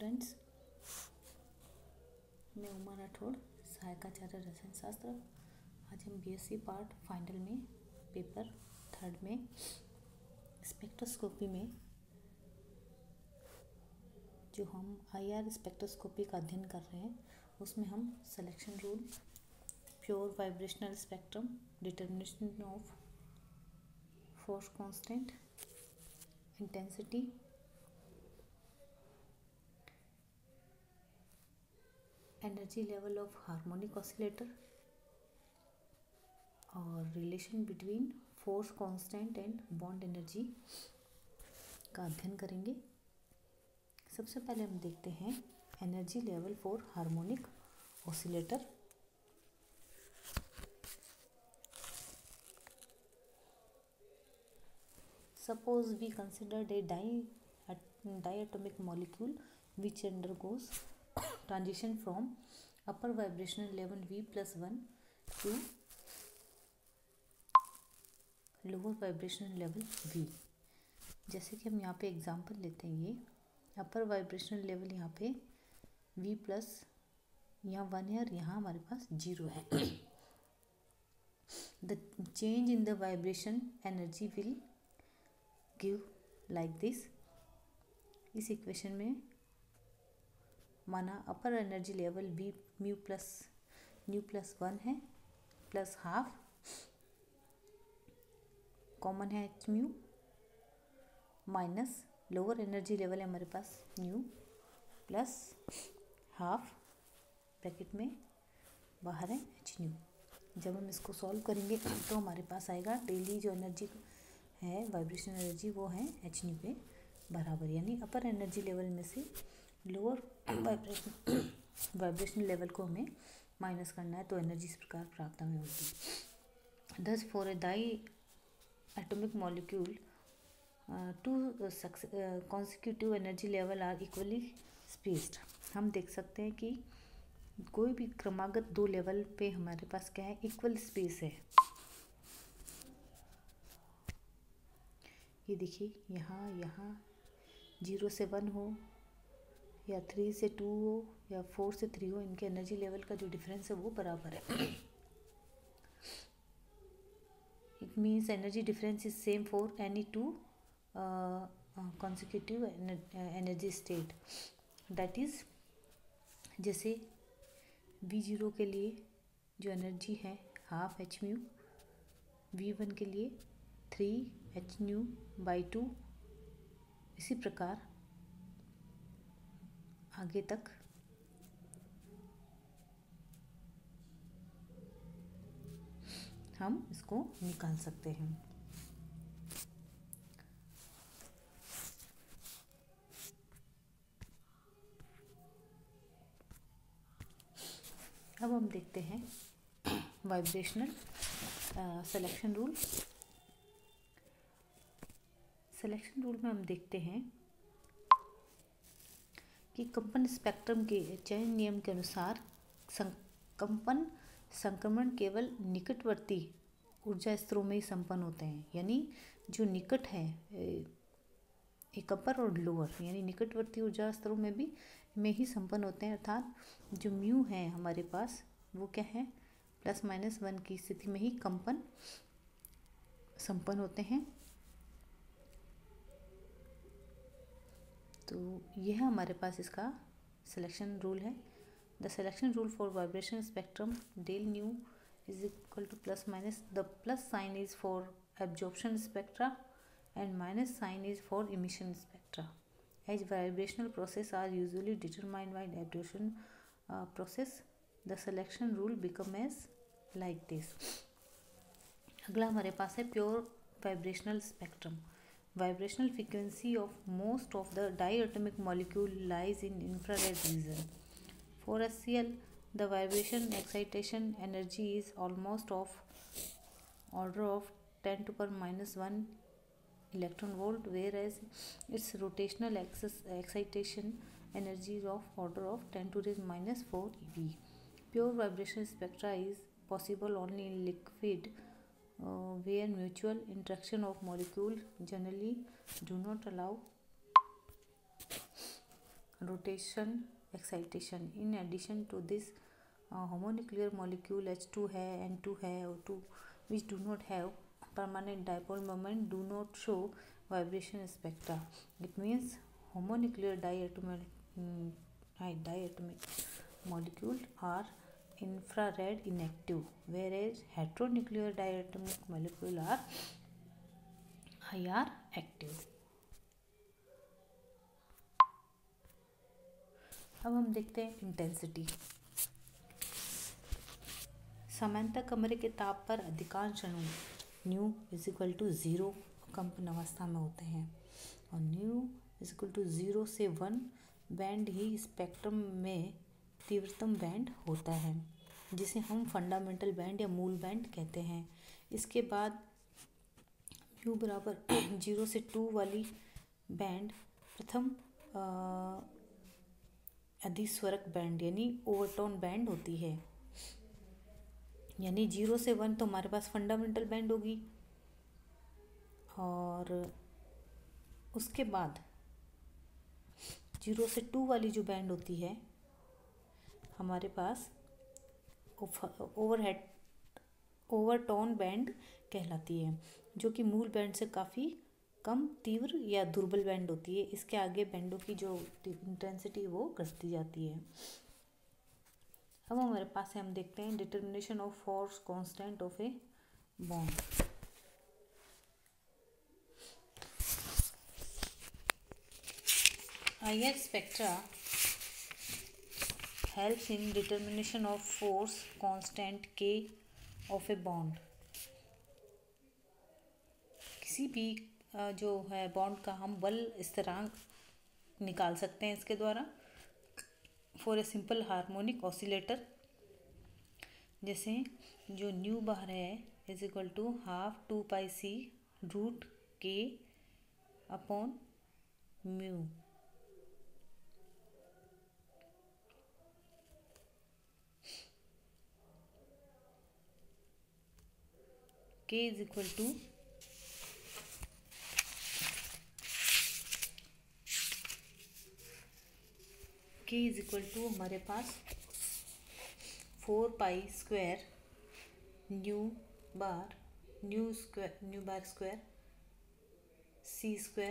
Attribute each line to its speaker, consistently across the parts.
Speaker 1: Students, मैं उमा राठौड़, सहायकाचार्य रसायन शास्त्र। आज हम बीएससी पार्ट फाइनल में पेपर 3 में स्पेक्ट्रोस्कोपी में जो हम आईआर स्पेक्ट्रोस्कोपी का अध्ययन कर रहे हैं उसमें हम selection rule, pure vibrational spectrum, determination of force constant, intensity, energy level of harmonic oscillator और relation between force constant and bond energy का अध्ययन करेंगे। सबसे पहले हम देखते हैं energy level for harmonic oscillator. Suppose we considered a diatomic molecule which undergoes transition from upper vibrational level V+1 to lower vibrational level V। जैसे कि हम यहाँ पे एग्जांपल लेते हैं, ये अपर वाइब्रेशनल लेवल यहाँ पे V+, यहाँ 1 है और यहाँ हमारे पास 0 है। The change in the vibration energy will give like this। इस इक्वेशन में माना अपर एनर्जी लेवल V μ+1 है प्लस हाफ, कॉमन है H mu, minus lower energy level है हमारे पास न्यू प्लस हाफ, ब्रैकेट में बाहर है H न्यू। जब हम इसको सॉल्व करेंगे तो हमारे पास आएगा डेली जो एनर्जी है, वाइब्रेशन एनर्जी, वो है H न्यू के बराबर। यानी अपर एनर्जी लेवल में से लोअर वाइब्रेशन लेवल को हमें माइनस करना है, तो एनर्जी इस प्रकार प्राप्त हमें होगी। Thus for a diatomic molecule two consecutive energy level are equally spaced. हम देख सकते हैं कि कोई भी क्रमागत 2 लेवल पे हमारे पास क्या है, इक्वल स्पेस है। ये देखिए, यहाँ 0 से 1 हो या 3 से 2 हो या 4 से 3 हो, इनके एनर्जी लेवल का जो डिफरेंस है वो बराबर है। It means energy difference is same for any 2 consecutive energy state. That is, जैसे V0 के लिए जो एनर्जी है हाफ H म्यू, V1 के लिए 3 H न्यू बाई 2, इसी प्रकार आगे तक हम इसको निकाल सकते हैं। अब हम देखते हैं vibrational selection rule. Selection rule में हम देखते हैं कि कंपन स्पेक्ट्रम के चयन नियम के अनुसार कंपन संक्रमण केवल निकटवर्ती ऊर्जा स्तरों में ही संपन्न होते हैं। यानी जो निकट है, एक अपर और लोअर, यानी निकटवर्ती ऊर्जा स्तरों में ही संपन्न होते हैं। अर्थात जो म्यू है हमारे पास वो क्या है, +-1 की स्थिति में ही कंपन संपन्न होते हैं। तो यह हमारे पास इसका सिलेक्शन रूल है। The selection rule for vibration spectrum del nu is equal to +-, the plus sign is for absorption spectra and minus sign is for emission spectra. As vibrational process are usually determined by absorption process, the selection rule become as like this. अगला हमारे पास है pure vibrational spectrum. Vibrational frequency of most of the diatomic molecule lies in infrared region. For HCl, the vibration excitation energy is almost of order of 10⁻⁻1 electron volt, whereas its rotational excitation energy is of order of 10⁻⁻4 eV. Pure vibration spectra is possible only in liquid where mutual interaction of molecules generally do not allow rotation, excitation. In addition to this, homonuclear molecule H2 है, N2 है, O2 which do not have permanent dipole moment do not show vibration spectra. It means homonuclear diatomic molecule are infrared inactive, whereas heteronuclear diatomic molecule are IR active. अब हम देखते हैं intensity. समानता कमरे के ताप पर अधिकांश अणु न्यू इज इक्वल टू 0 कंपन अवस्था में होते हैं और न्यू इज इक्वल टू 0 से 1 बैंड ही स्पेक्ट्रम में तीव्रतम बैंड होता है, जिसे हम फंडामेंटल बैंड या मूल बैंड कहते हैं. इसके बाद म्यू बराबर 0 से 2 वाली बैंड प्रथम अधिस्वरक बैंड यानी ओवरटोन बैंड होती है. यानी 0 से 1 तो हमारे पास फंडामेंटल बैंड होगी और उसके बाद 0 से 2 वाली जो बैंड होती है हमारे पास ओवरटोन बैंड कहलाती है, जो कि मूल बैंड से काफ़ी कम तीव्र या दुर्बल बैंड होती है. इसके आगे बैंडों की जो इंटेंसिटी वो घटती जाती है. अब हमारे पास है, हम देखते हैं determination of force constant of a bond. IR spectra helps in determination of force constant K of a bond. किसी भी जो है बॉन्ड का हम बल स्थिरांक निकाल सकते हैं इसके द्वारा. For a simple harmonic oscillator, जैसे जो न्यू बार है is equal to half 2πc root K upon mu. K is equal to हमारे पास 4π² nu bar square C²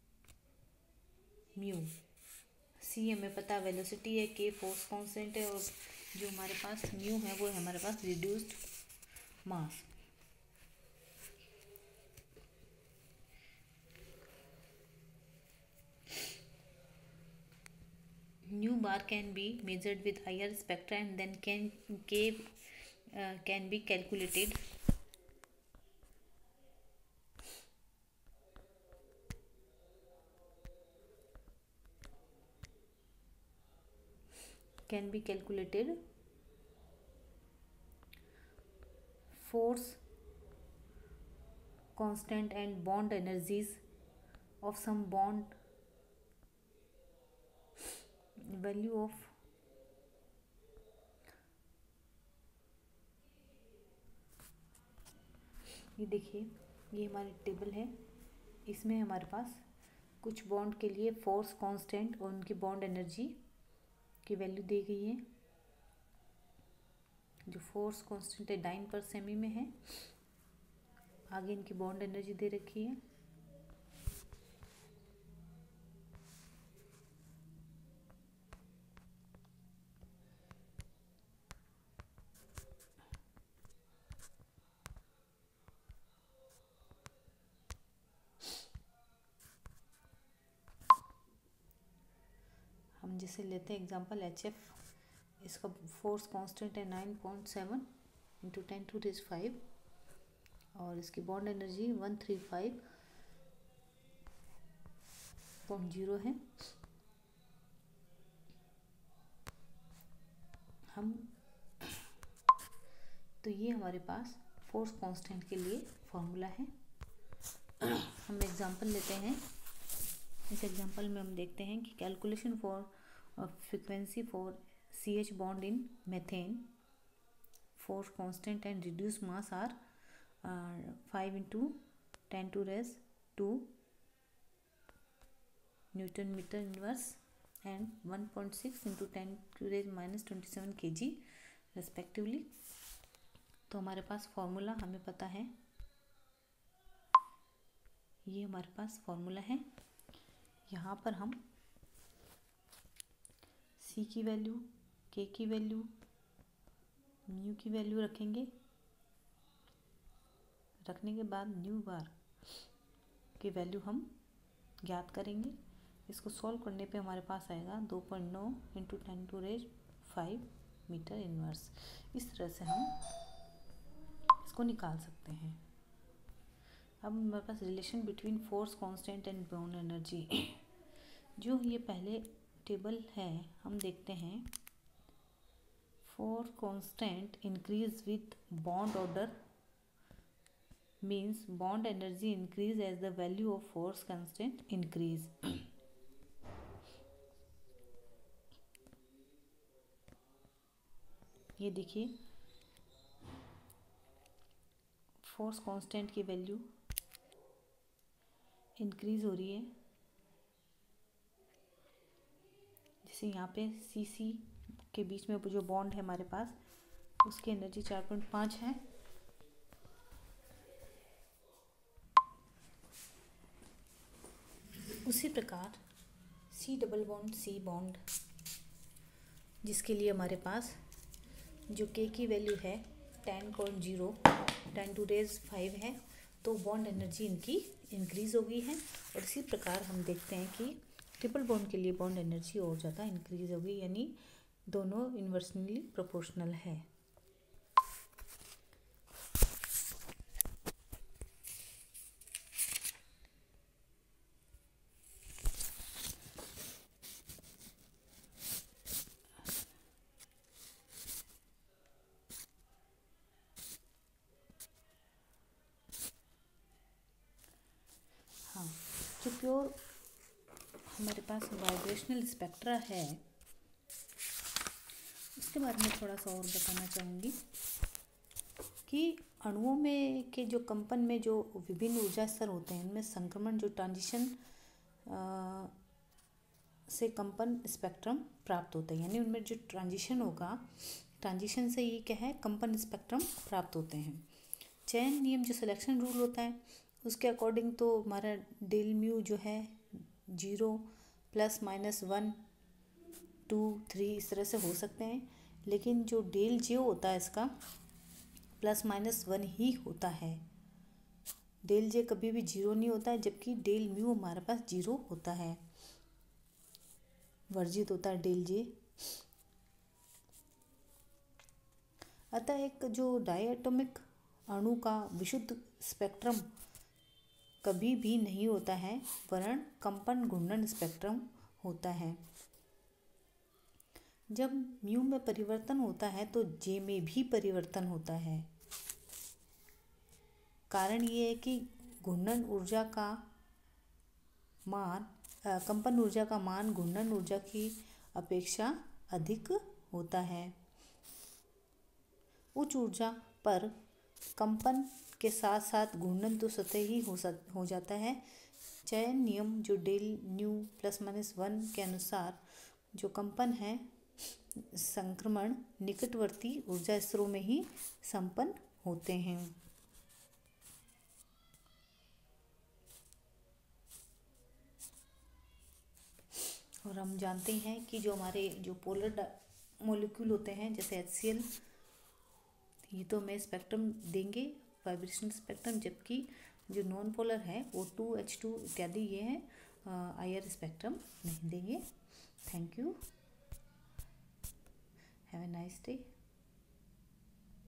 Speaker 1: mu. C हमें पता वेलोसिटी है, K फोर्स कांस्टेंट है और जो हमारे पास म्यू है वो है हमारे पास reduced mass. New bar can be measured with IR spectra and then K can be calculated. Force constant and bond energies of some bond value of ये देखिए, ये हमारी टेबल है. इसमें हमारे पास कुछ बॉन्ड के लिए फोर्स कांस्टेंट और उनकी बॉन्ड एनर्जी की वैल्यू दी गई है. जो फोर्स कांस्टेंट है Dyn/semi में है. आगे इनकी बॉन्ड एनर्जी दे रखी है. हम जैसे लेते हैं एग्जांपल HF, इसका फोर्स कांस्टेंट है 9.7 × 10⁵ और इसकी बॉन्ड एनर्जी 135.0 है. तो ये हमारे पास फोर्स कांस्टेंट के लिए फॉर्मूला है. हम एग्जांपल लेते हैं. इस एग्जांपल में हम देखते हैं कि calculation for frequency for CH bond in methane, force constant and reduce mass are 5 × 10⁻² Newton metre inverse and 1.6 into 10⁻⁻27 kg respectively. तो हमारे पास फॉर्मूला हमें पता है, ये हमारे पास फॉर्मूला है। यहाँ पर हम C की वैल्यू, K की वैल्यू, म्यू की वैल्यू रखेंगे। रखने के बाद न्यू बार की वैल्यू हम ज्ञात करेंगे। इसको सॉल्व करने पे हमारे पास आएगा 2.9 इंटू 10⁵ मीटर इनवर्स। इस तरह से हम इसको निकाल सकते हैं। अब हमारे पास relation between force constant and bond energy, जो ये पहले टेबल है हम देखते हैं। Force constant increase with bond order means bond energy increase as the value of force constant increase। ये देखिए फोर्स कांस्टेंट की वैल्यू इंक्रीज हो रही है। जैसे यहाँ पे CC के बीच में जो बॉन्ड है हमारे पास, उसकी एनर्जी 4.5 है। उसी प्रकार C double bond C bond, जिसके लिए हमारे पास जो K की वैल्यू है 10.0 10⁵ है, तो बॉन्ड एनर्जी इनकी इंक्रीज हो गई है। और इसी प्रकार हम देखते हैं कि ट्रिपल बॉन्ड के लिए बॉन्ड एनर्जी और ज़्यादा इंक्रीज हो गई, यानी दोनों इन्वर्सली प्रोपोर्शनल है। जो प्योर हमारे पास वाइब्रेशनल स्पेक्ट्रा है, उसके बारे में थोड़ा सा और बताना चाहूँगी कि अणुओं में के जो कंपन में जो विभिन्न ऊर्जा स्तर होते हैं, उनमें संक्रमण जो ट्रांजिशन से कंपन स्पेक्ट्रम प्राप्त होते हैं, यानी उनमें जो ट्रांजिशन होगा, ट्रांजिशन से ये क्या है, कंपन स्पेक्ट्रम प्राप्त होते हैं। चयन नियम जो सिलेक्शन रूल होता है, उसके अकॉर्डिंग तो हमारा डेल म्यू जो है 0 ±1 2 3 इस तरह से हो सकते हैं, लेकिन जो डेल जे होता है इसका ±1 ही होता है। डेल जे कभी भी 0 नहीं होता है, जबकि डेल म्यू हमारे पास 0 होता है, वर्जित होता है डेल जे। अतः एक जो डायटोमिक अणु का विशुद्ध स्पेक्ट्रम कभी भी नहीं होता है, वरन कंपन घूर्णन स्पेक्ट्रम होता है। जब म्यू में परिवर्तन होता है तो जे में भी परिवर्तन होता है। कारण ये है कि घूर्णन ऊर्जा का मान, कंपन ऊर्जा का मान घूर्णन ऊर्जा की अपेक्षा अधिक होता है। उच्च ऊर्जा पर कंपन के साथ साथ घूर्णन तो स्वतः ही हो जाता है। चयन नियम जो डेल न्यू ±1 के अनुसार जो कंपन है, संक्रमण निकटवर्ती ऊर्जा स्तरों में ही संपन्न होते हैं। और हम जानते हैं कि जो हमारे जो पोलर मॉलिक्यूल होते हैं, जैसे HCl, ये तो हमें स्पेक्ट्रम देंगे, वाइब्रेशनल स्पेक्ट्रम, जबकि जो नॉन पोलर है वो 2H2 इत्यादि ये हैं, IR स्पेक्ट्रम नहीं देंगे। Thank you, have a nice day.